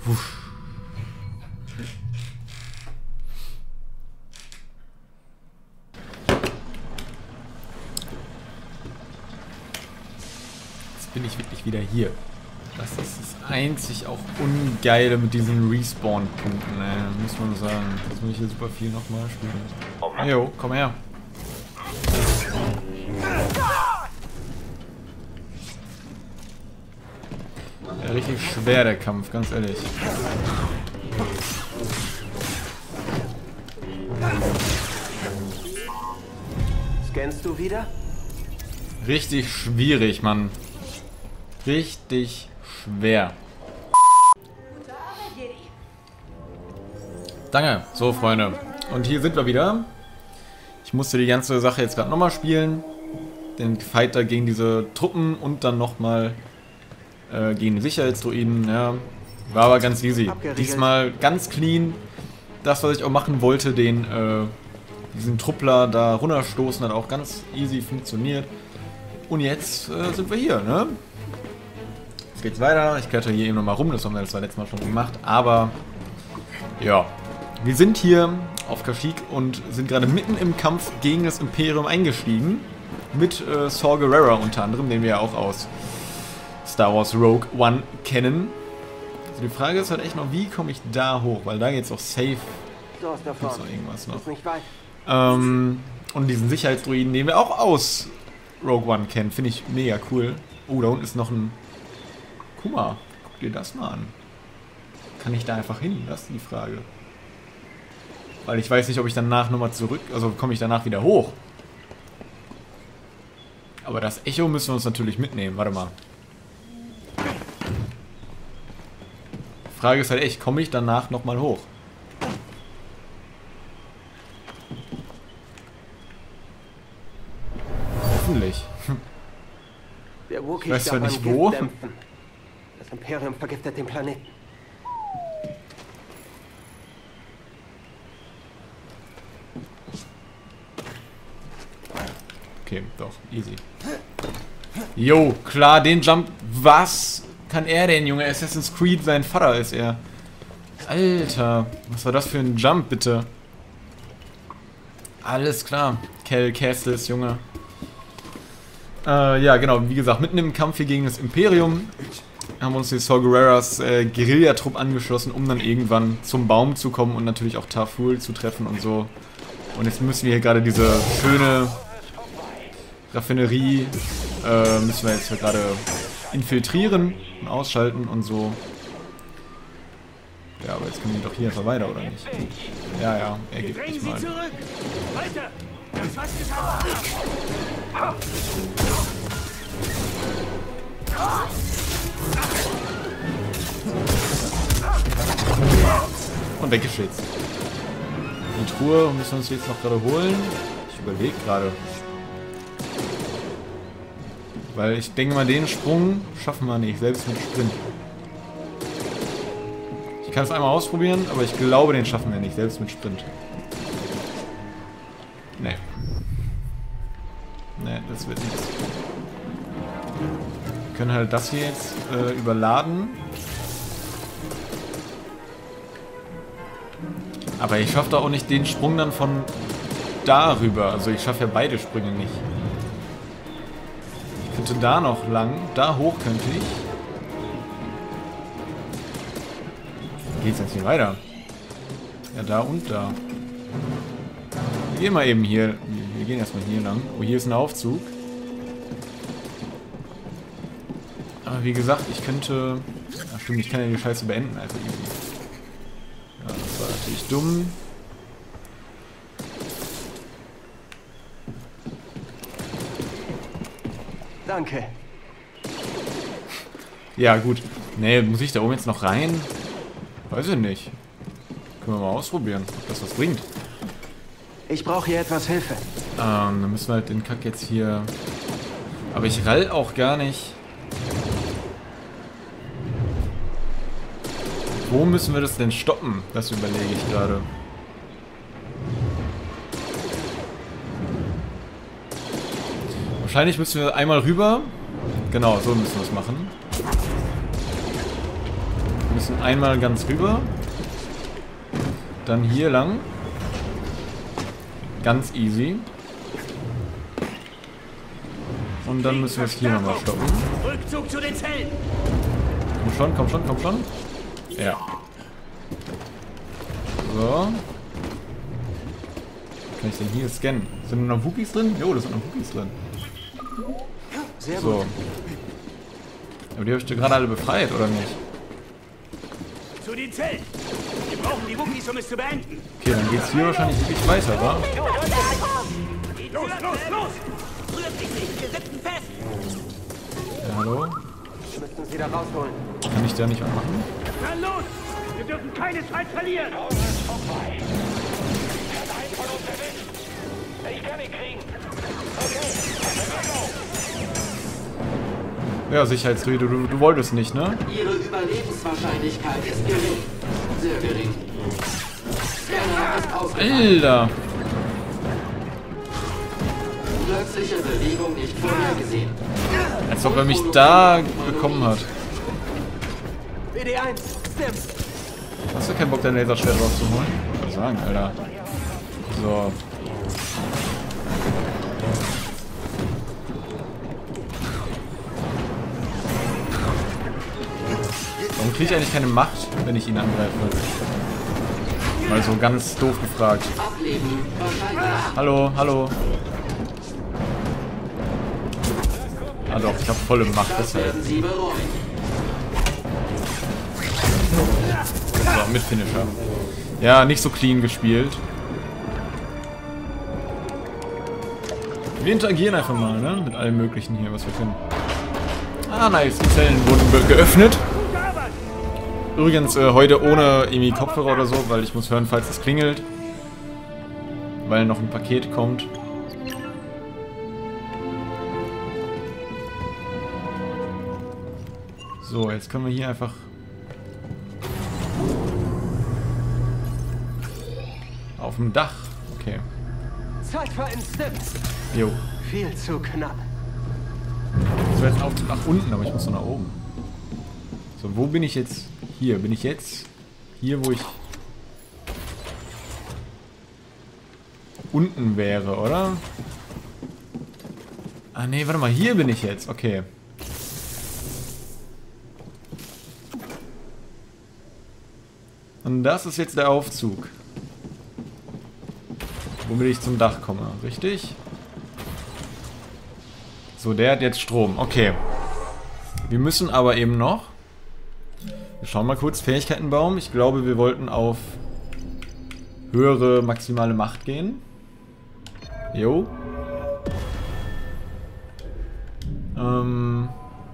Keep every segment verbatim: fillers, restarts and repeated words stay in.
Puh. Jetzt bin ich wirklich wieder hier. Das ist das einzig auch Ungeile mit diesen Respawn-Punkten, ey. Muss man sagen. Jetzt muss ich hier super viel nochmal spielen. Jo, komm her. Ja, richtig schwer der Kampf, ganz ehrlich. Scannst du wieder? Richtig schwierig, Mann. Richtig schwer. Danke. So, Freunde. Und hier sind wir wieder. Ich musste die ganze Sache jetzt gerade nochmal spielen. Den Fighter gegen diese Truppen und dann nochmal äh, gegen die Sicherheitsdruiden. Ja. War aber ganz easy. Diesmal ganz clean. Das, was ich auch machen wollte, den äh, diesen Truppler da runterstoßen, hat auch ganz easy funktioniert. Und jetzt äh, sind wir hier, ne? Jetzt geht's weiter. Ich kletter hier eben nochmal rum. Das haben wir das letzte Mal schon gemacht. Aber ja, wir sind hier auf Kashyyyk und sind gerade mitten im Kampf gegen das Imperium eingestiegen. Mit äh, Saw Gerrera unter anderem, den wir ja auch aus Star Wars Rogue One kennen. Also die Frage ist halt echt noch, wie komme ich da hoch? Weil da geht's auch safe. Gibt's noch irgendwas noch. Ähm, und diesen Sicherheitsdruiden, den wir auch aus Rogue One kennen, finde ich mega cool. Oh, da unten ist noch ein... Guck mal, guck dir das mal an. Kann ich da einfach hin? Das ist die Frage. Weil ich weiß nicht, ob ich danach nochmal zurück... Also komme ich danach wieder hoch. Aber das Echo müssen wir uns natürlich mitnehmen. Warte mal. Die Frage ist halt echt, komme ich danach nochmal hoch? Hoffentlich. Der Ich weiß zwar nicht wo. Das Imperium vergiftet den Planeten. Okay, doch, easy. Jo, klar, den Jump. Was kann er denn, Junge? Assassin's Creed, sein Vater ist er. Alter, was war das für ein Jump, bitte? Alles klar. Cal Kestis, Junge. Äh, ja, genau, wie gesagt, mitten im Kampf hier gegen das Imperium haben wir uns die Saw Gerreras äh, Guerillatrupp angeschlossen, um dann irgendwann zum Baum zu kommen und natürlich auch Tarful zu treffen und so. Und jetzt müssen wir hier gerade diese schöne Raffinerie, äh, müssen wir jetzt hier gerade infiltrieren und ausschalten und so. Ja, aber jetzt können die doch hier einfach weiter, oder nicht? Ja, ja, er gibt nicht mal. Und weggeschützt. Die Truhe müssen wir uns jetzt noch gerade holen. Ich überlege gerade. Weil ich denke mal, den Sprung schaffen wir nicht, selbst mit Sprint. Ich kann es einmal ausprobieren, aber ich glaube, den schaffen wir nicht, selbst mit Sprint. Nee. Nee, das wird nichts. Wir können halt das hier jetzt äh, überladen. Aber ich schaffe da auch nicht den Sprung dann von darüber. Also ich schaffe ja beide Sprünge nicht. Ich könnte da noch lang. Da hoch könnte ich. Wie geht's jetzt hier weiter? Ja, da und da. Wir gehen mal eben hier. Wir gehen erstmal hier lang. Oh, hier ist ein Aufzug. Aber wie gesagt, ich könnte... Ach stimmt, ich kann ja die Scheiße beenden. Also easy. Ja, das war natürlich dumm. Danke. Ja, gut. Nee, muss ich da oben jetzt noch rein? Weiß ich nicht. Können wir mal ausprobieren, ob das was bringt. Ich brauche hier etwas Hilfe. Ähm, dann müssen wir halt den Kack jetzt hier... Aber ich rall auch gar nicht... Wo müssen wir das denn stoppen? Das überlege ich gerade. Wahrscheinlich müssen wir einmal rüber. Genau, so müssen wir es machen. Wir müssen einmal ganz rüber. Dann hier lang. Ganz easy. Und dann müssen wir es hier nochmal stoppen. Rückzug zu den Zellen. Komm schon, komm schon, komm schon. Ja. So. Kann ich denn hier scannen? Sind noch Wookies drin? Jo, da sind noch Wookies drin. Sehr So. gut. Aber die habe ich dir gerade alle befreit, oder nicht? Zu den Zellen. Wir brauchen die Wookies, um es zu beenden. Okay, dann geht's hier wahrscheinlich wirklich weiter, wa? Los, los, los! Rührt sich nicht, wir sitzen fest. Ja, hallo? Müssten Sie da rausholen. Kann ich da nicht was machen? Dann los! Wir dürfen keine Zeit verlieren. Ich kann ihn kriegen. Ja, Sicherheitsdruide, du, du wolltest nicht, ne? Ihre Überlebenswahrscheinlichkeit ist gering. Sehr gering. Scanner ist ausgefallen. Alter! Plötzliche Bewegung nicht vorhergesehen. Als ob er mich da bekommen hat. B D eins, Stim. Hast du keinen Bock, dein Laserschwert rauszuholen? Was sagen, Alter. So. Warum kriege ich eigentlich keine Macht, wenn ich ihn angreife? Mal so ganz doof gefragt. Ableben wahrscheinlich. Hallo, hallo. Ah doch, ich habe volle Macht, Das deshalb. werden Sie bereuen. So, mit Finisher. Ja, nicht so clean gespielt. Wir interagieren einfach mal, ne? Mit allem Möglichen hier, was wir können. Ah, nice. Die Zellen wurden ge- geöffnet. Übrigens, äh, heute ohne irgendwie Kopfhörer oder so, weil ich muss hören, falls es klingelt. Weil noch ein Paket kommt. So, jetzt können wir hier einfach... Auf dem Dach. Okay. Zeit für einen Stim. Jo. Viel zu knapp. So, jetzt auf nach unten, aber ich muss noch nach oben. So, wo bin ich jetzt? Hier, bin ich jetzt? Hier, wo ich... unten wäre, oder? Ah, nee, warte mal, hier bin ich jetzt. Okay. Und das ist jetzt der Aufzug. Womit ich zum Dach komme, richtig? So, der hat jetzt Strom. Okay. Wir müssen aber eben noch... Wir schauen mal kurz. Fähigkeitenbaum. Ich glaube, wir wollten auf höhere maximale Macht gehen. Jo. Ähm...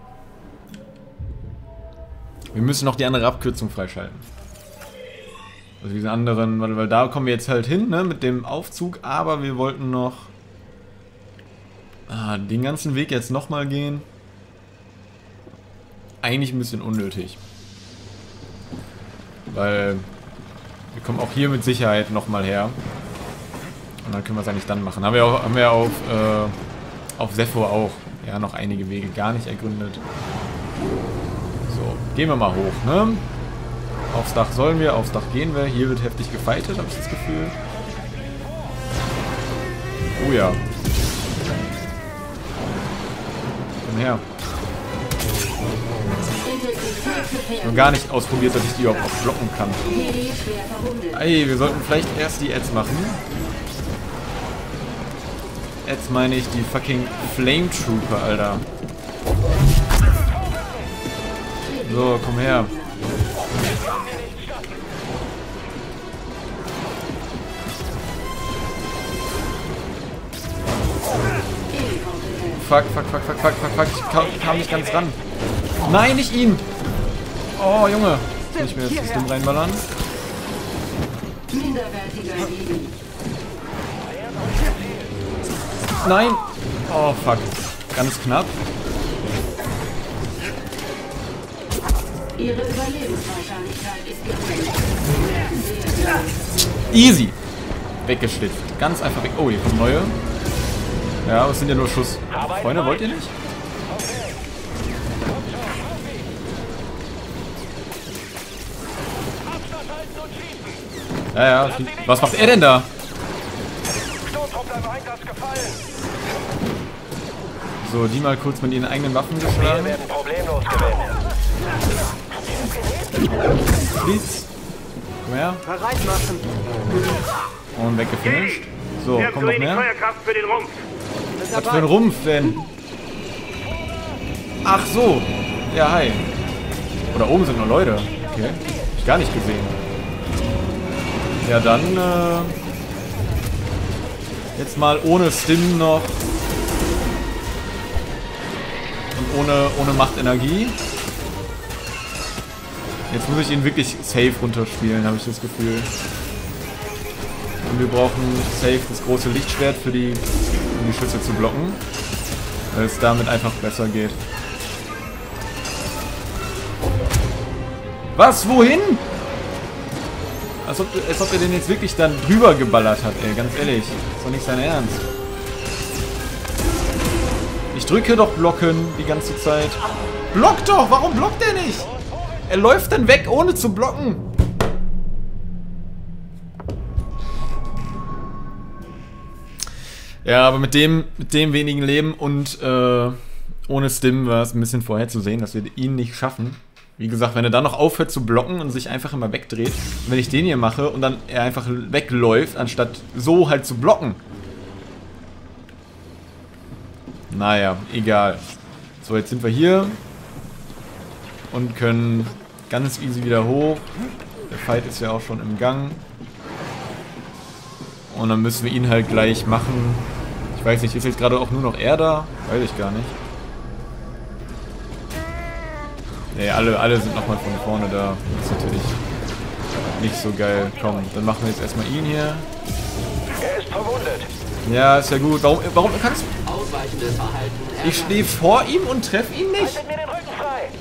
Wir müssen noch die andere Abkürzung freischalten. Also diese anderen, weil, weil da kommen wir jetzt halt hin, ne, mit dem Aufzug, aber wir wollten noch ah, den ganzen Weg jetzt nochmal gehen. Eigentlich ein bisschen unnötig. Weil wir kommen auch hier mit Sicherheit nochmal her. Und dann können wir es eigentlich dann machen. Haben wir, auch, haben wir auf, äh, auf Sephor auch ja noch einige Wege gar nicht ergründet. So, gehen wir mal hoch, ne? Aufs Dach sollen wir, aufs Dach gehen wir. Hier wird heftig gefightet, habe ich das Gefühl. Oh ja. Komm her. Ich habe gar nicht ausprobiert, dass ich die überhaupt auch blocken kann. Ey, wir sollten vielleicht erst die Ads machen. Ads meine ich die fucking Flame Trooper, Alter. So, komm her. Fuck, fuck, fuck, fuck, fuck, fuck, fuck. Ich kam, kam nicht ganz ran. Nein, nicht ihn! Oh, Junge. Soll ich mir jetzt das Ding reinballern? Nein! Oh, fuck. Ganz knapp. Ihre Überlebenswahrscheinlichkeit ist gering. Easy. Weggeschlitzt. Ganz einfach weg. Oh, hier kommen neue. Ja, aber es sind ja nur Schuss. Freunde, wollt ihr nicht? Ja, ja. Was macht er denn da? So, die mal kurz mit ihren eigenen Waffen geschlagen. Please. Komm her. Bereit machen. Und weggefinisht. So, kommt noch mehr. Für den Rumpf. Was für ein Rumpf denn? Ach so. Ja, hi. Oder oben sind nur Leute. Okay. Hab ich gar nicht gesehen. Ja, dann äh, jetzt mal ohne Stim noch. Und ohne, ohne Machtenergie. Jetzt muss ich ihn wirklich safe runterspielen, habe ich das Gefühl. Und wir brauchen safe das große Lichtschwert für die, um die Schüsse zu blocken. Weil es damit einfach besser geht. Was? Wohin? Als ob, als ob er den jetzt wirklich dann drüber geballert hat, ey. Ganz ehrlich. Ist doch nicht sein Ernst. Ich drücke doch blocken die ganze Zeit. Block doch! Warum blockt er nicht? Er läuft dann weg, ohne zu blocken. Ja, aber mit dem, mit dem wenigen Leben und äh, ohne Stim war es ein bisschen vorherzusehen, dass wir ihn nicht schaffen. Wie gesagt, wenn er dann noch aufhört zu blocken und sich einfach immer wegdreht, wenn ich den hier mache und dann er einfach wegläuft, anstatt so halt zu blocken. Naja, egal. So, jetzt sind wir hier und können ganz easy wieder hoch. Der Fight ist ja auch schon im Gang. Und dann müssen wir ihn halt gleich machen. Ich weiß nicht, ist jetzt gerade auch nur noch er da? Weiß ich gar nicht. Ne, alle, alle sind nochmal von vorne da. Das ist natürlich nicht so geil. Komm, dann machen wir jetzt erstmal ihn hier. Er ist verwundet. Ja, ist ja gut. Warum, warum kannst du... Ausweichendes Verhalten. Ich stehe vor ihm und treffe ihn nicht? Haltet mir den Rücken frei.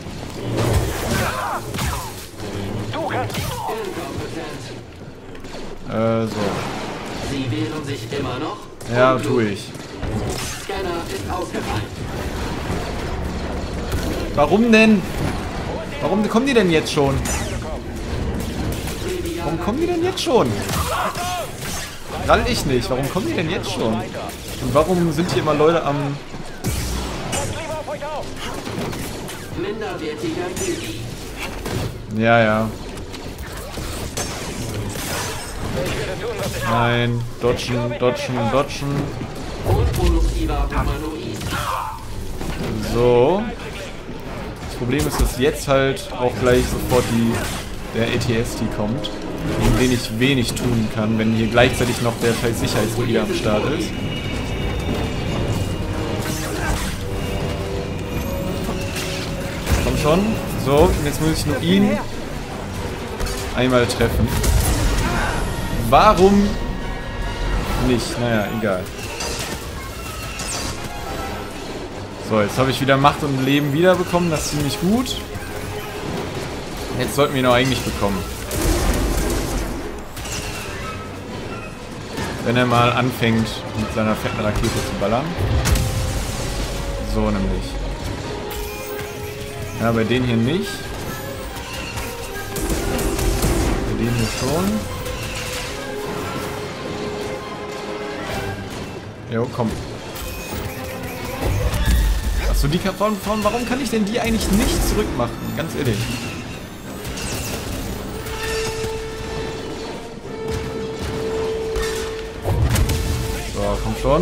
Du kannst... Inkompetent. Äh, so. Sie wehren sich immer noch? Ja, tue ich. Scanner ist ausgefallen. Warum denn? Warum kommen die denn jetzt schon? Warum kommen die denn jetzt schon? Rall ich nicht. Warum kommen die denn jetzt schon? Und warum sind hier immer Leute am... Minderwertiger Beauty. Ja, ja. Nein. Dodgen, dodgen, dodgen. Unproduktiver Humanoid. So. Das Problem ist, dass jetzt halt auch gleich sofort die, der A T S T kommt, gegen den ich wenig tun kann, wenn hier gleichzeitig noch der scheiß Sicherheitsdruide am Start ist. Komm schon. So, und jetzt muss ich nur ihn einmal treffen. Warum nicht? Naja, egal. So, jetzt habe ich wieder Macht und Leben wiederbekommen. Das ist ziemlich gut. Jetzt sollten wir ihn auch eigentlich bekommen. Wenn er mal anfängt, mit seiner fetten Rakete zu ballern. So nämlich. Ja, bei denen hier nicht. Bei denen hier schon. Jo, komm. Achso, die kann, warum, warum kann ich denn die eigentlich nicht zurückmachen? Ganz ehrlich. So, komm schon.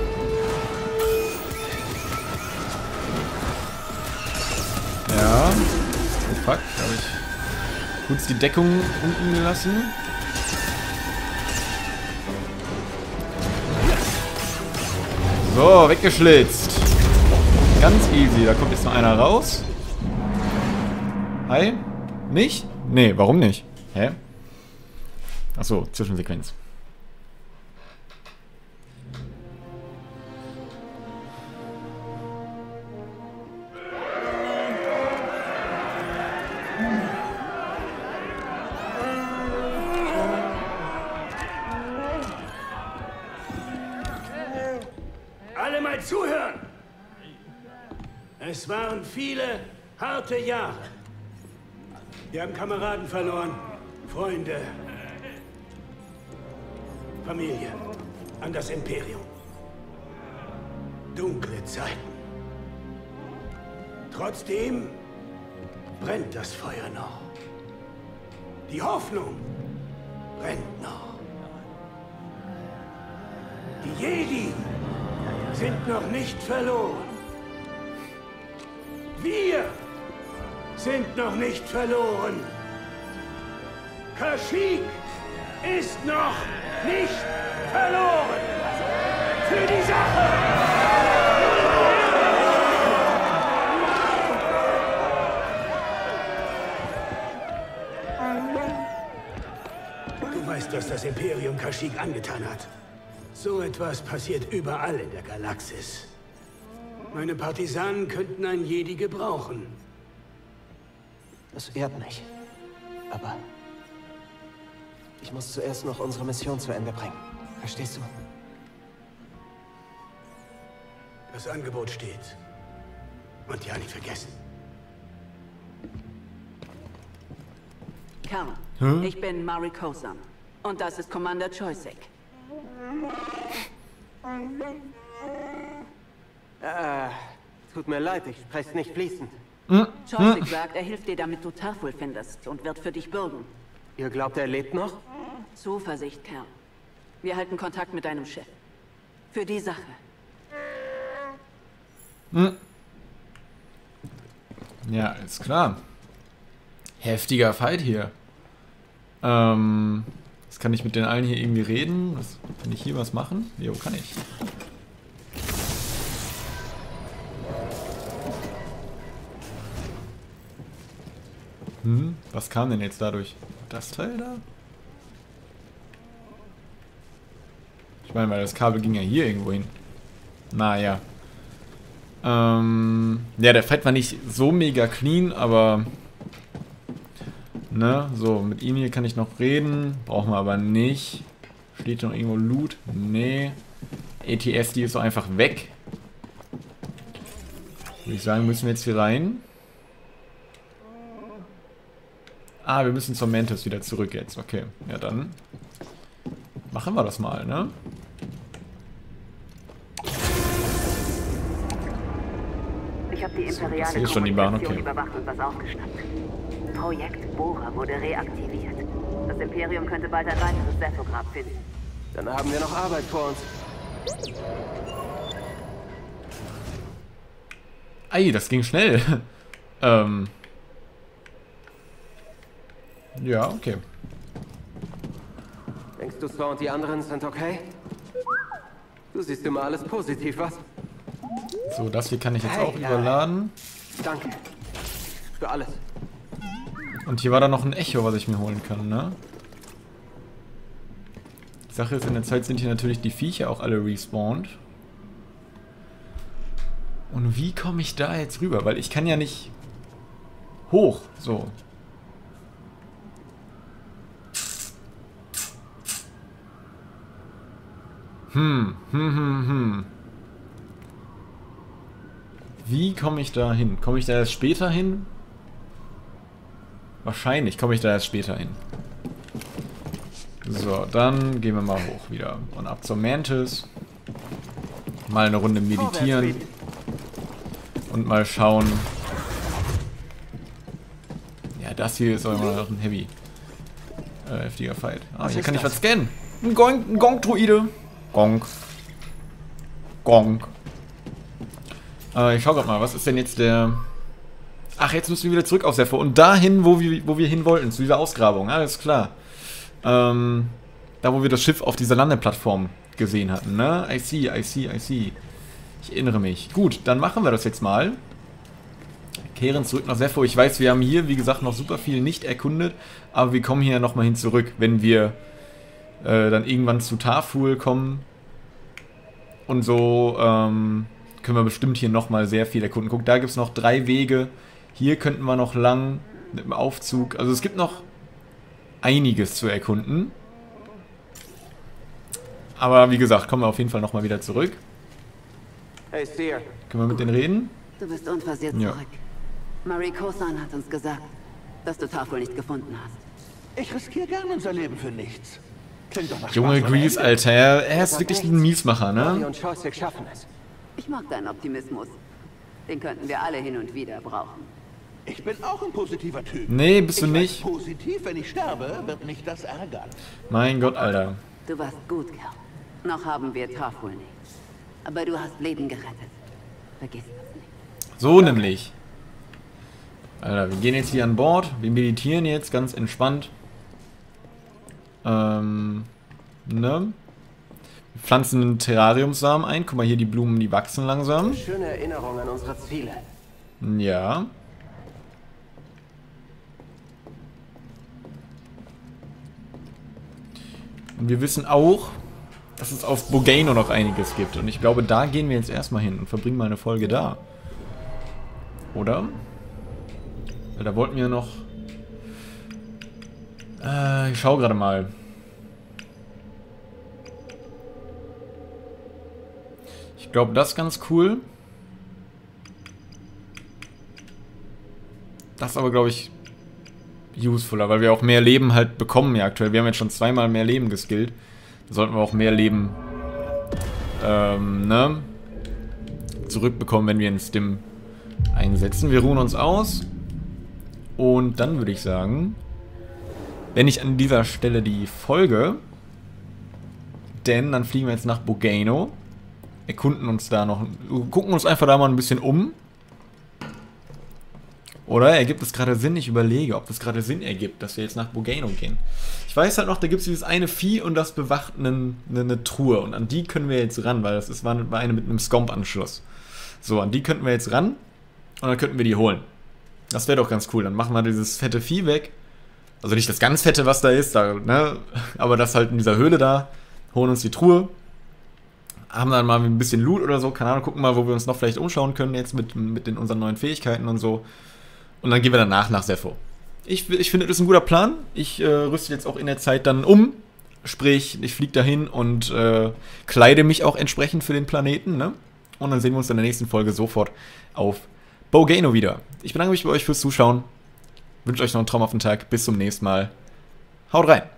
Ja. Oh fuck, da habe ich kurz die Deckung unten gelassen. So, weggeschlitzt. Ganz easy. Da kommt jetzt noch einer raus. Hi? Nicht? Nee, warum nicht? Hä? Achso, Zwischensequenz. Alle mal zuhören! Es waren viele harte Jahre. Wir haben Kameraden verloren, Freunde. Familie, an das Imperium. Dunkle Zeiten. Trotzdem brennt das Feuer noch. Die Hoffnung brennt noch. Die Jedi sind noch nicht verloren. Wir sind noch nicht verloren. Kashyyyk ist noch nicht verloren. Für die Sache! Du weißt, was das Imperium Kashyyyk angetan hat. So etwas passiert überall in der Galaxis. Meine Partisanen könnten einen Jedi gebrauchen. Das ehrt mich. Aber ich muss zuerst noch unsere Mission zu Ende bringen. Verstehst du? Das Angebot steht. Und ja, nicht vergessen. Carl, Hm? ich bin Mari Kosan. Und das ist Commander Choyssyk. Äh, tut mir leid, ich spreche nicht fließend. Choyssyk sagt, er hilft dir, damit du Tarful findest und wird für dich bürgen. Ihr glaubt, er lebt noch? Zuversicht, Kerl. Wir halten Kontakt mit deinem Chef. Für die Sache. Hm. Ja, ist klar. Heftiger Fight hier. Ähm, jetzt kann ich mit den allen hier irgendwie reden. Was, kann ich hier was machen? Jo, kann ich. Hm, was kam denn jetzt dadurch? Das Teil da? Ich meine, weil das Kabel ging ja hier irgendwo hin. Naja. Ähm, ja, der Fight war nicht so mega clean, aber... Ne, so, mit ihm hier kann ich noch reden. Brauchen wir aber nicht. Steht noch irgendwo Loot? Nee. A T S, die ist so einfach weg. Würde ich sagen, müssen wir jetzt hier rein. Ah, wir müssen zur Mantis wieder zurück jetzt. Okay, ja dann. Machen wir das mal, ne? Ich habe die imperiale hier ist schon die Bahn, Kommunikation okay. überwacht und was aufgeschnappt. Projekt Bohrer wurde reaktiviert. Das Imperium könnte bald ein weiteres Sephograb finden. Dann haben wir noch Arbeit vor uns. Ei, das ging schnell. ähm. Ja, okay. Denkst du, Saw und die anderen sind okay? Du siehst immer alles positiv, was? So, das hier kann ich jetzt Hey, auch ja. überladen. Danke. Für alles. Und hier war da noch ein Echo, was ich mir holen kann, ne? Die Sache ist, in der Zeit sind hier natürlich die Viecher auch alle respawned. Und wie komme ich da jetzt rüber? Weil ich kann ja nicht hoch, so. Hm, hm, hm, hm. Wie komme ich da hin? Komme ich da erst später hin? Wahrscheinlich komme ich da erst später hin. So, dann gehen wir mal hoch wieder. Und ab zur Mantis. Mal eine Runde meditieren. Und mal schauen. Ja, das hier ist auch immer noch ein heavy. Äh, heftiger Fight. Ah, hier kann ich was scannen. Ein Gong, ein Gong-Druide. Gong. Gong. Äh, ich schau grad mal, was ist denn jetzt der... Ach, jetzt müssen wir wieder zurück auf Zephyr. Und dahin, wo wir, wo wir hin wollten, zu dieser Ausgrabung. Alles klar. Ähm, da, wo wir das Schiff auf dieser Landeplattform gesehen hatten, ne? I see, I see, I see. Ich erinnere mich. Gut, dann machen wir das jetzt mal. Kehren zurück nach Zephyr. Ich weiß, wir haben hier, wie gesagt, noch super viel nicht erkundet. Aber wir kommen hier nochmal hin zurück, wenn wir äh, dann irgendwann zu Tarful kommen. Und so ähm, können wir bestimmt hier nochmal sehr viel erkunden. Guck, da gibt es noch drei Wege. Hier könnten wir noch lang mit dem Aufzug. Also es gibt noch einiges zu erkunden. Aber wie gesagt, kommen wir auf jeden Fall nochmal wieder zurück. Hey, Seer. Können wir mit denen reden? Du bist unversehrt Ja. zurück. Mari Kosan hat uns gesagt, dass du Tarful nicht gefunden hast. Ich riskiere gern unser Leben für nichts. Klingt doch nach Junge Spaß ohne Grease, Ende. Alter, er ist Sag wirklich nichts. ein Miesmacher, Molly ne? und Shostak schaffen es. Ich mag deinen Optimismus. Den könnten wir alle hin und wieder brauchen. Ich bin auch ein positiver Typ. Nee, bist du ich nicht. Weiß, positiv, wenn ich sterbe, wird mich das ärgern. Mein Gott, Alter. Du warst gut, Kerl. Noch haben wir Trafwohl nicht. Aber du hast Leben gerettet. Vergiss das nicht. So nämlich. Alter, wir gehen jetzt hier an Bord. Wir meditieren jetzt ganz entspannt. Ähm, ne? Wir pflanzen einen Terrariumsamen ein. Guck mal hier, die Blumen, die wachsen langsam. Schöne Erinnerung an unsere Ziele. Ja. Und wir wissen auch, dass es auf Bogano noch einiges gibt. Und ich glaube, da gehen wir jetzt erstmal hin und verbringen mal eine Folge da. Oder? Weil da wollten wir noch... Äh, ich schau gerade mal. Ich glaube, das ist ganz cool. Das ist aber, glaube ich, usefuler, weil wir auch mehr Leben halt bekommen ja aktuell. Wir haben jetzt schon zweimal mehr Leben geskillt. Da sollten wir auch mehr Leben ähm, ne, zurückbekommen, wenn wir einen Stim einsetzen. Wir ruhen uns aus. Und dann würde ich sagen, wenn ich an dieser Stelle die Folge, denn dann fliegen wir jetzt nach Bogano, erkunden uns da noch, gucken uns einfach da mal ein bisschen um. Oder ergibt es gerade Sinn? Ich überlege, ob es gerade Sinn ergibt, dass wir jetzt nach Bogano gehen. Ich weiß halt noch, da gibt es dieses eine Vieh und das bewacht eine, eine, eine Truhe. Und an die können wir jetzt ran, weil das ist, war eine mit einem Scomp-Anschluss. So, an die könnten wir jetzt ran und dann könnten wir die holen. Das wäre doch ganz cool. Dann machen wir dieses fette Vieh weg. Also nicht das ganz fette, was da ist, da, ne? Aber das halt in dieser Höhle da. Holen uns die Truhe. Haben dann mal ein bisschen Loot oder so. Keine Ahnung, gucken mal, wo wir uns noch vielleicht umschauen können jetzt mit, mit den, unseren neuen Fähigkeiten und so. Und dann gehen wir danach nach Zeffo. Ich, ich finde, das ist ein guter Plan. Ich äh, rüste jetzt auch in der Zeit dann um. Sprich, ich fliege dahin und äh, kleide mich auch entsprechend für den Planeten. Ne? Und dann sehen wir uns in der nächsten Folge sofort auf Bogano wieder. Ich bedanke mich bei euch fürs Zuschauen. Wünsche euch noch einen traumhaften Tag. Bis zum nächsten Mal. Haut rein.